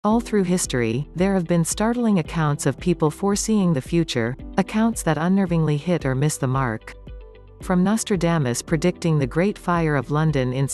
All through history, there have been startling accounts of people foreseeing the future, accounts that unnervingly hit or miss the mark. From Nostradamus predicting the Great Fire of London in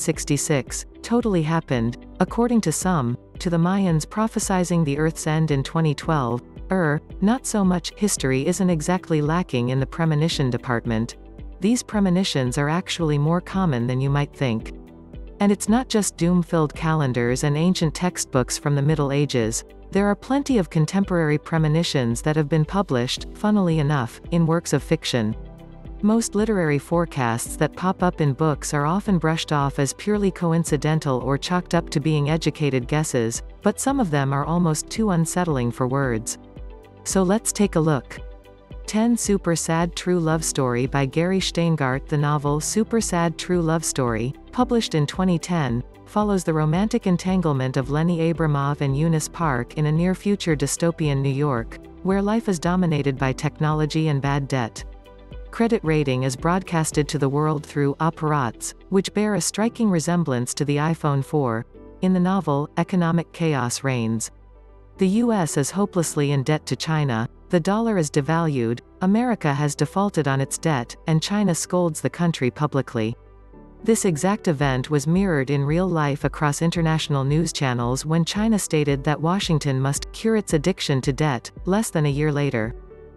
1666, totally happened, according to some, to the Mayans prophesizing the Earth's end in 2012, not so much. History isn't exactly lacking in the premonition department. These premonitions are actually more common than you might think. And it's not just doom-filled calendars and ancient textbooks from the Middle Ages. There are plenty of contemporary premonitions that have been published, funnily enough, in works of fiction. Most literary forecasts that pop up in books are often brushed off as purely coincidental or chalked up to being educated guesses, but some of them are almost too unsettling for words. So let's take a look. 10 Super Sad True Love Story by Gary Shteyngart. The novel Super Sad True Love Story, published in 2010, follows the romantic entanglement of Lenny Abramov and Eunice Park in a near-future dystopian New York, where life is dominated by technology and bad debt. Credit rating is broadcasted to the world through apparats, which bear a striking resemblance to the iPhone 4. In the novel, economic chaos reigns. The US is hopelessly in debt to China, the dollar is devalued, America has defaulted on its debt, and China scolds the country publicly. This exact event was mirrored in real life across international news channels when China stated that Washington must cure its addiction to debt, less than a year later.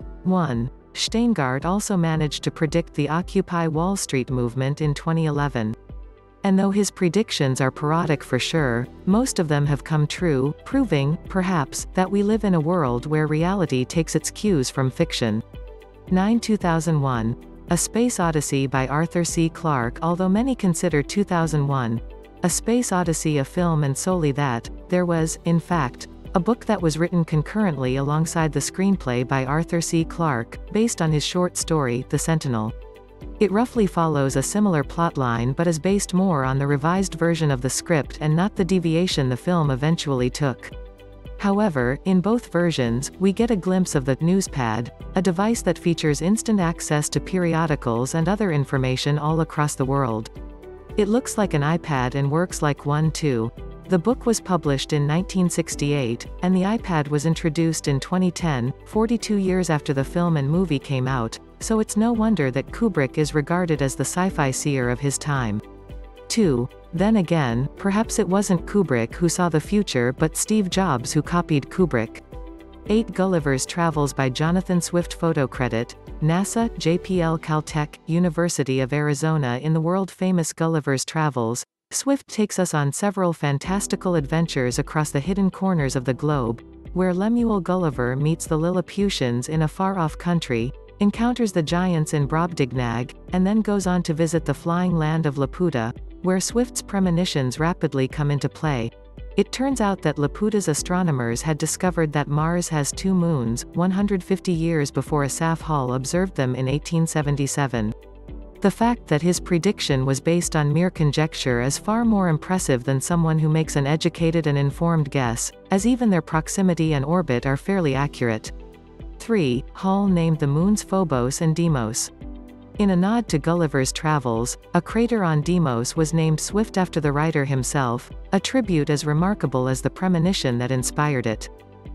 1. Shteyngart also managed to predict the Occupy Wall Street movement in 2011. And though his predictions are parodic for sure, most of them have come true, proving, perhaps, that we live in a world where reality takes its cues from fiction. 9. 2001. A Space Odyssey by Arthur C. Clarke. Although many consider 2001, A Space Odyssey a film and solely that, there was, in fact, a book that was written concurrently alongside the screenplay by Arthur C. Clarke, based on his short story, The Sentinel. It roughly follows a similar plotline but is based more on the revised version of the script and not the deviation the film eventually took. However, in both versions, we get a glimpse of the newspad, a device that features instant access to periodicals and other information all across the world. It looks like an iPad and works like one too. The book was published in 1968, and the iPad was introduced in 2010, 42 years after the film and movie came out, so it's no wonder that Kubrick is regarded as the sci-fi seer of his time. 2. Then again, perhaps it wasn't Kubrick who saw the future but Steve Jobs who copied Kubrick. 8. Gulliver's Travels by Jonathan Swift. Photo credit, NASA, JPL Caltech, University of Arizona. In the world-famous Gulliver's Travels, Swift takes us on several fantastical adventures across the hidden corners of the globe, where Lemuel Gulliver meets the Lilliputians in a far-off country, encounters the giants in Brobdingnag, and then goes on to visit the flying land of Laputa, where Swift's premonitions rapidly come into play. It turns out that Laputa's astronomers had discovered that Mars has 2 moons, 150 years before Asaph Hall observed them in 1877. The fact that his prediction was based on mere conjecture is far more impressive than someone who makes an educated and informed guess, as even their proximity and orbit are fairly accurate. 3. Hall named the moons Phobos and Deimos. In a nod to Gulliver's Travels, a crater on Deimos was named Swift after the writer himself, a tribute as remarkable as the premonition that inspired it.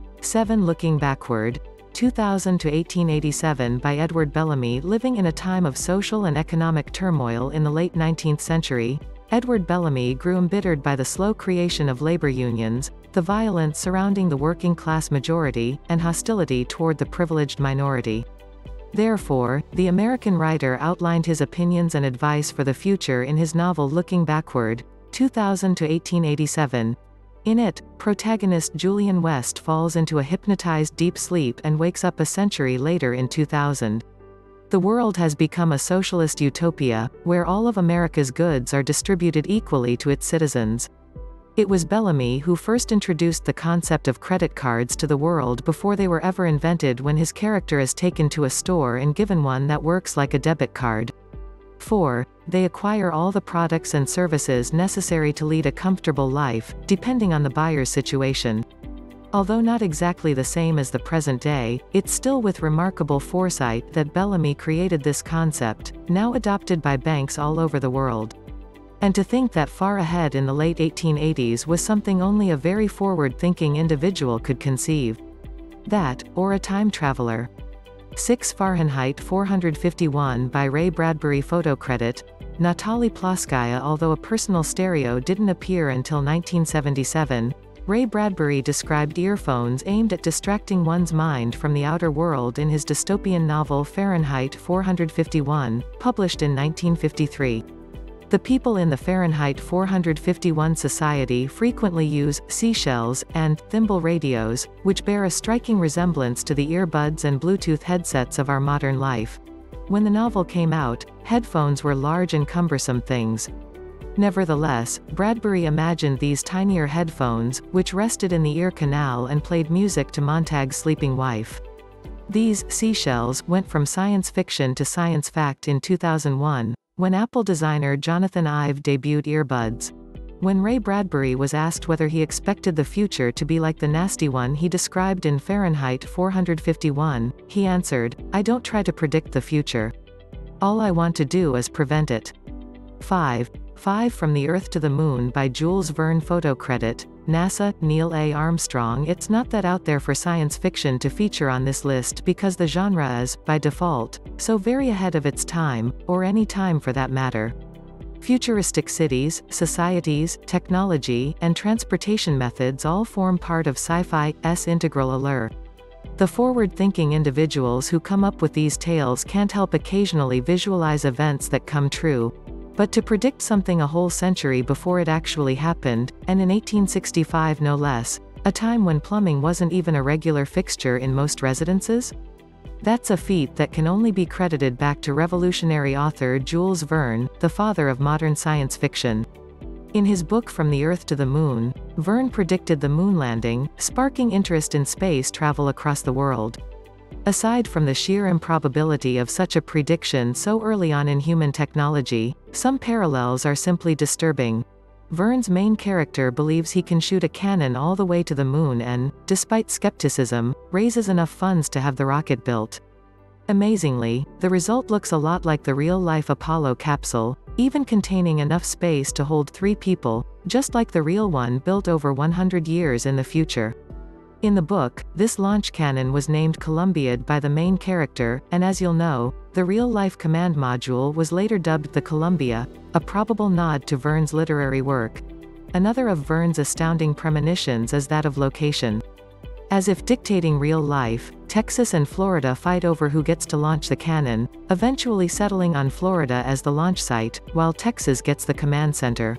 7. Looking Backward, 2000 to 1887 by Edward Bellamy. Living in a time of social and economic turmoil in the late 19th century, Edward Bellamy grew embittered by the slow creation of labor unions, the violence surrounding the working-class majority, and hostility toward the privileged minority. Therefore, the American writer outlined his opinions and advice for the future in his novel Looking Backward, 2000 to 1887. In it, protagonist Julian West falls into a hypnotized deep sleep and wakes up a century later in 2000. The world has become a socialist utopia, where all of America's goods are distributed equally to its citizens. It was Bellamy who first introduced the concept of credit cards to the world before they were ever invented, when his character is taken to a store and given one that works like a debit card. 4. They acquire all the products and services necessary to lead a comfortable life, depending on the buyer's situation. Although not exactly the same as the present day, it's still with remarkable foresight that Bellamy created this concept, now adopted by banks all over the world. And to think that far ahead in the late 1880s was something only a very forward-thinking individual could conceive. That, or a time traveler. 6 Fahrenheit 451 by Ray Bradbury. Photo credit, Natalie Ploskaya. Although a personal stereo didn't appear until 1977, Ray Bradbury described earphones aimed at distracting one's mind from the outer world in his dystopian novel Fahrenheit 451, published in 1953. The people in the Fahrenheit 451 society frequently use seashells and thimble radios, which bear a striking resemblance to the earbuds and Bluetooth headsets of our modern life. When the novel came out, headphones were large and cumbersome things. Nevertheless, Bradbury imagined these tinier headphones, which rested in the ear canal and played music to Montag's sleeping wife. These seashells went from science fiction to science fact in 2001, when Apple designer Jonathan Ive debuted earbuds. When Ray Bradbury was asked whether he expected the future to be like the nasty one he described in Fahrenheit 451, he answered, "I don't try to predict the future. All I want to do is prevent it." 5. From the Earth to the Moon by Jules Verne. Photo credit, NASA, Neil A. Armstrong. It's not that out there for science fiction to feature on this list because the genre is, by default, so very ahead of its time, or any time for that matter. Futuristic cities, societies, technology, and transportation methods all form part of sci-fi's integral allure. The forward-thinking individuals who come up with these tales can't help occasionally visualize events that come true. But to predict something a whole century before it actually happened, and in 1865 no less, a time when plumbing wasn't even a regular fixture in most residences? That's a feat that can only be credited back to revolutionary author Jules Verne, the father of modern science fiction. In his book From the Earth to the Moon, Verne predicted the moon landing, sparking interest in space travel across the world. Aside from the sheer improbability of such a prediction so early on in human technology, some parallels are simply disturbing. Verne's main character believes he can shoot a cannon all the way to the moon and, despite skepticism, raises enough funds to have the rocket built. Amazingly, the result looks a lot like the real-life Apollo capsule, even containing enough space to hold 3 people, just like the real one built over 100 years in the future. In the book, this launch cannon was named Columbiad by the main character, and as you'll know, the real-life command module was later dubbed the Columbia, a probable nod to Verne's literary work. Another of Verne's astounding premonitions is that of location. As if dictating real life, Texas and Florida fight over who gets to launch the cannon, eventually settling on Florida as the launch site, while Texas gets the command center.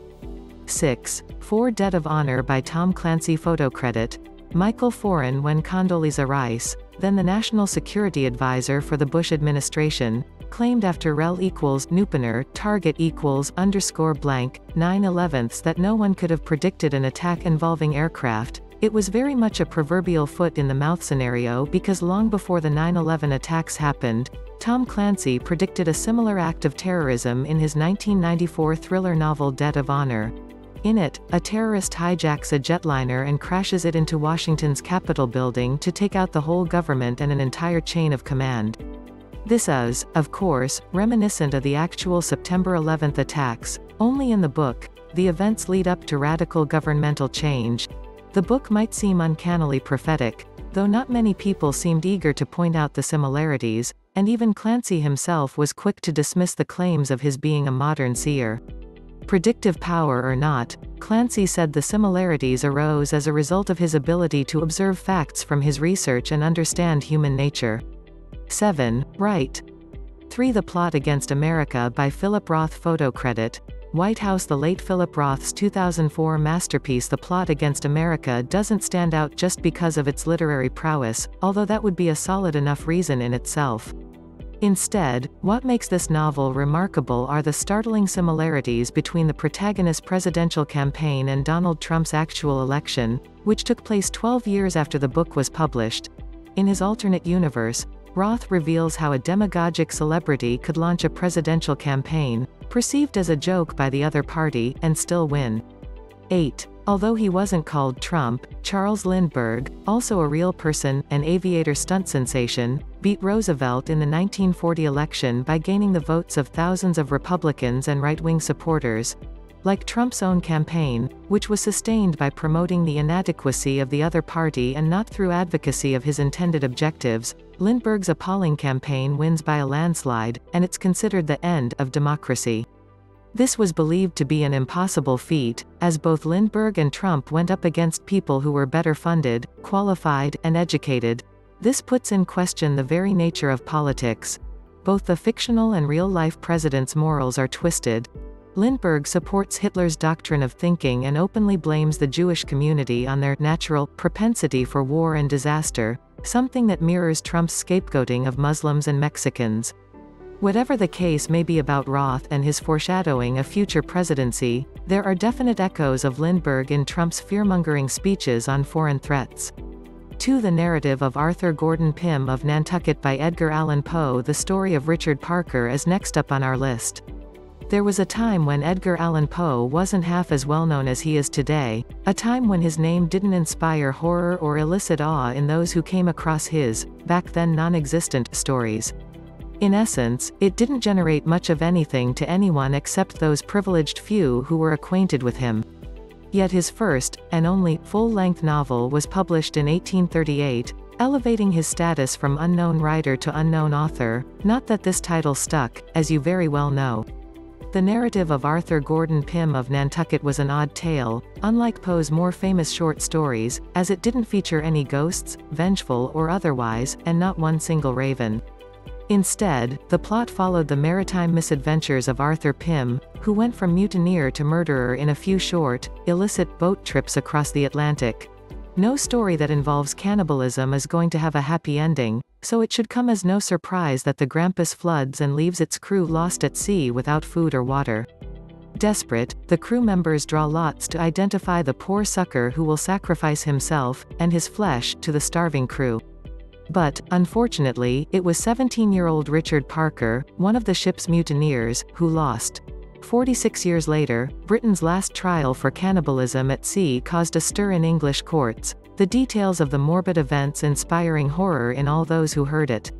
6. Debt of Honor by Tom Clancy. Photo credit, Michael Foran. When Condoleezza Rice, then the National Security Advisor for the Bush administration, claimed after rel equals Nupener target equals _blank 9/11 that no one could have predicted an attack involving aircraft, it was very much a proverbial foot in the mouth scenario because long before the 9/11 attacks happened, Tom Clancy predicted a similar act of terrorism in his 1994 thriller novel Debt of Honor. In it, a terrorist hijacks a jetliner and crashes it into Washington's Capitol building to take out the whole government and an entire chain of command. This is, of course, reminiscent of the actual September 11th attacks, only in the book, the events lead up to radical governmental change. The book might seem uncannily prophetic, though not many people seemed eager to point out the similarities, and even Clancy himself was quick to dismiss the claims of his being a modern seer. Predictive power or not, Clancy said the similarities arose as a result of his ability to observe facts from his research and understand human nature. 7. Right. 3. The Plot Against America by Philip Roth. Photo credit, White House. The late Philip Roth's 2004 masterpiece The Plot Against America doesn't stand out just because of its literary prowess, although that would be a solid enough reason in itself. Instead, what makes this novel remarkable are the startling similarities between the protagonist's presidential campaign and Donald Trump's actual election, which took place 12 years after the book was published. In his alternate universe, Roth reveals how a demagogic celebrity could launch a presidential campaign, perceived as a joke by the other party, and still win. 8. Although he wasn't called Trump, Charles Lindbergh, also a real person, an aviator stunt sensation, beat Roosevelt in the 1940 election by gaining the votes of thousands of Republicans and right-wing supporters. Like Trump's own campaign, which was sustained by promoting the inadequacy of the other party and not through advocacy of his intended objectives, Lindbergh's appalling campaign wins by a landslide, and it's considered the end of democracy. This was believed to be an impossible feat, as both Lindbergh and Trump went up against people who were better funded, qualified, and educated. This puts in question the very nature of politics. Both the fictional and real-life president's morals are twisted. Lindbergh supports Hitler's doctrine of thinking and openly blames the Jewish community on their natural propensity for war and disaster, something that mirrors Trump's scapegoating of Muslims and Mexicans. Whatever the case may be about Roth and his foreshadowing a future presidency, there are definite echoes of Lindbergh in Trump's fearmongering speeches on foreign threats. 2. The narrative of Arthur Gordon Pym of Nantucket by Edgar Allan Poe. The story of Richard Parker is next up on our list. There was a time when Edgar Allan Poe wasn't half as well known as he is today, a time when his name didn't inspire horror or elicit awe in those who came across his, back then non-existent, stories. In essence, it didn't generate much of anything to anyone except those privileged few who were acquainted with him. Yet his first, and only, full-length novel was published in 1838, elevating his status from unknown writer to unknown author, not that this title stuck, as you very well know. The narrative of Arthur Gordon Pym of Nantucket was an odd tale, unlike Poe's more famous short stories, as it didn't feature any ghosts, vengeful or otherwise, and not one single raven. Instead, the plot followed the maritime misadventures of Arthur Pym, who went from mutineer to murderer in a few short, illicit boat trips across the Atlantic. No story that involves cannibalism is going to have a happy ending, so it should come as no surprise that the Grampus floods and leaves its crew lost at sea without food or water. Desperate, the crew members draw lots to identify the poor sucker who will sacrifice himself, and his flesh, to the starving crew. But, unfortunately, it was 17-year-old Richard Parker, one of the ship's mutineers, who lost. 46 years later, Britain's last trial for cannibalism at sea caused a stir in English courts, the details of the morbid events inspiring horror in all those who heard it.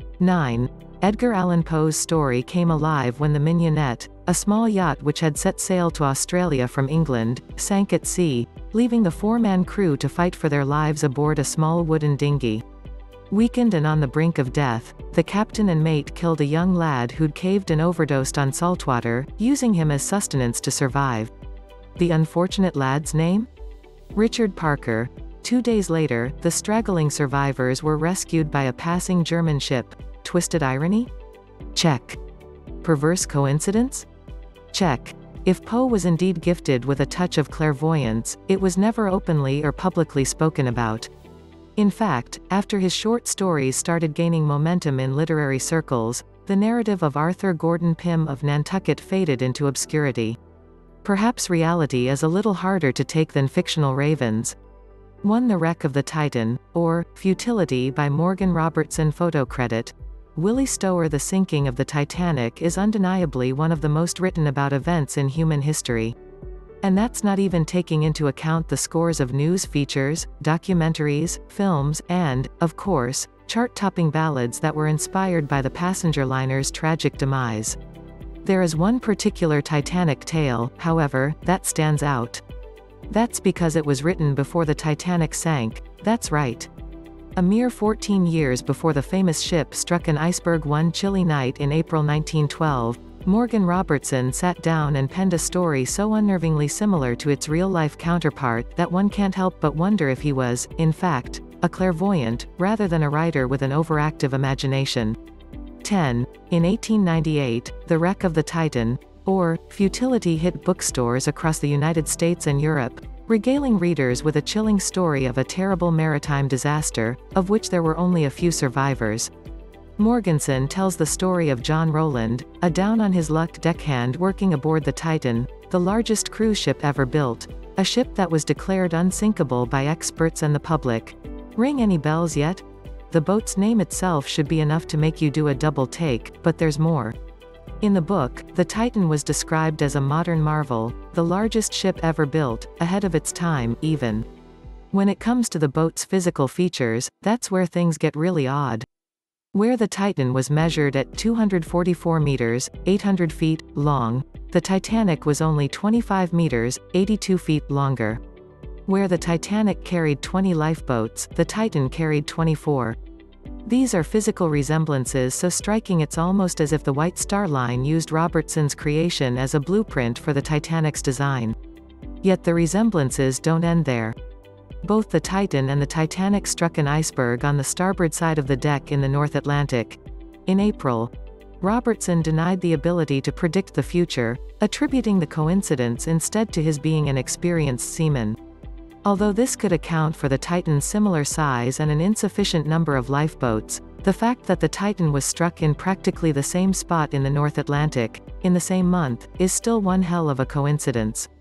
9. Edgar Allan Poe's story came alive when the Mignonette, a small yacht which had set sail to Australia from England, sank at sea, leaving the four-man crew to fight for their lives aboard a small wooden dinghy. Weakened and on the brink of death, the captain and mate killed a young lad who'd caved and overdosed on saltwater, using him as sustenance to survive. The unfortunate lad's name? Richard Parker. 2 days later, the straggling survivors were rescued by a passing German ship. Twisted irony? Check. Perverse coincidence? Check. If Poe was indeed gifted with a touch of clairvoyance, it was never openly or publicly spoken about. In fact, after his short stories started gaining momentum in literary circles, the narrative of Arthur Gordon Pym of Nantucket faded into obscurity. Perhaps reality is a little harder to take than fictional ravens. 1. The Wreck of the Titan, or Futility by Morgan Robertson. Photo credit. Willie Stower. The sinking of the Titanic is undeniably one of the most written about events in human history. And that's not even taking into account the scores of news features, documentaries, films, and, of course, chart-topping ballads that were inspired by the passenger liner's tragic demise. There is one particular Titanic tale, however, that stands out. That's because it was written before the Titanic sank. That's right. A mere 14 years before the famous ship struck an iceberg one chilly night in April 1912, Morgan Robertson sat down and penned a story so unnervingly similar to its real-life counterpart that one can't help but wonder if he was, in fact, a clairvoyant, rather than a writer with an overactive imagination. 10. In 1898, The Wreck of the Titan, or Futility, hit bookstores across the United States and Europe, regaling readers with a chilling story of a terrible maritime disaster, of which there were only a few survivors. Morganson tells the story of John Rowland, a down-on-his-luck deckhand working aboard the Titan, the largest cruise ship ever built, a ship that was declared unsinkable by experts and the public. Ring any bells yet? The boat's name itself should be enough to make you do a double take, but there's more. In the book, the Titan was described as a modern marvel, the largest ship ever built, ahead of its time, even. When it comes to the boat's physical features, that's where things get really odd. Where the Titan was measured at 244 meters, 800 feet, long, the Titanic was only 25 meters, 82 feet longer. Where the Titanic carried 20 lifeboats, the Titan carried 24. These are physical resemblances so striking it's almost as if the White Star Line used Robertson's creation as a blueprint for the Titanic's design. Yet the resemblances don't end there. Both the Titan and the Titanic struck an iceberg on the starboard side of the deck in the North Atlantic. In April, Robertson denied the ability to predict the future, attributing the coincidence instead to his being an experienced seaman. Although this could account for the Titan's similar size and an insufficient number of lifeboats, the fact that the Titan was struck in practically the same spot in the North Atlantic, in the same month, is still one hell of a coincidence.